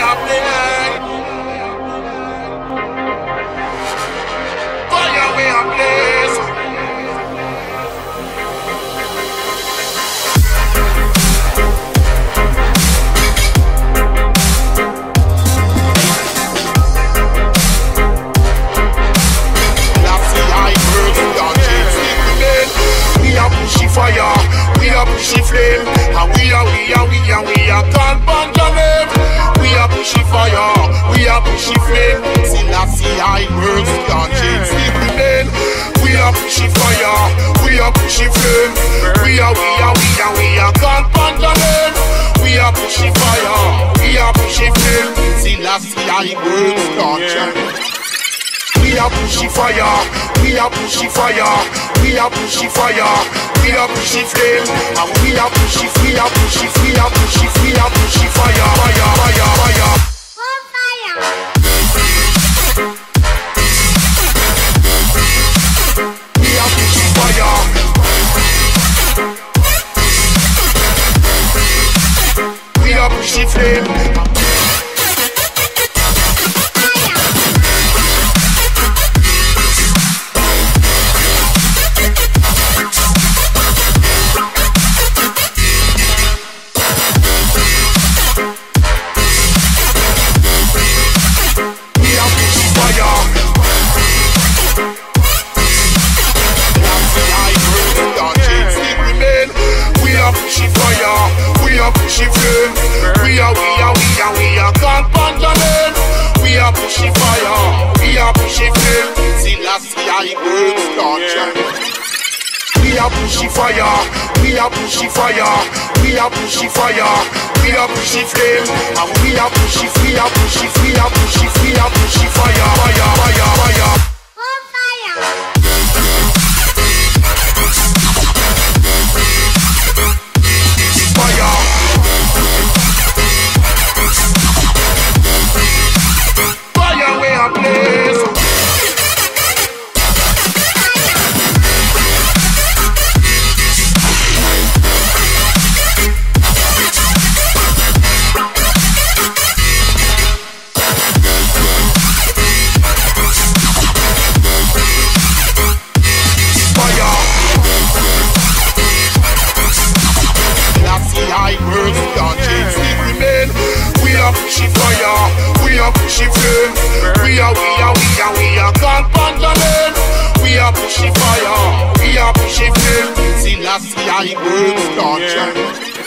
are playing. Fire we are blaze. Fire, we are pushing flame, and we are called Benjamin. We are pushing fire, we are pushing flame. Still I see high words, can't change the remain. We are pushing fire, we are pushing flame. We are called Benjamin. We are pushing fire, we are pushing flame. Still I see high words, can't change. We are pushing fire, we are pushing fire, we are pushing fire, we are pushing flame, and we are pushing fire, fire. On fire! We are pushing fire. We are pushing flame. We are called Benjamin. We are pushing fire, we are pushing flame. Till I see high words can't change. We are pushing fire, we are pushing fire, we are pushing fire, we are pushing flame, and we are pushing fire, fire. On fire! Pushing fire, we are pushing flame. We are called Benjamin. We are pushing fire, we are pushing flame. Till I see high words can't change.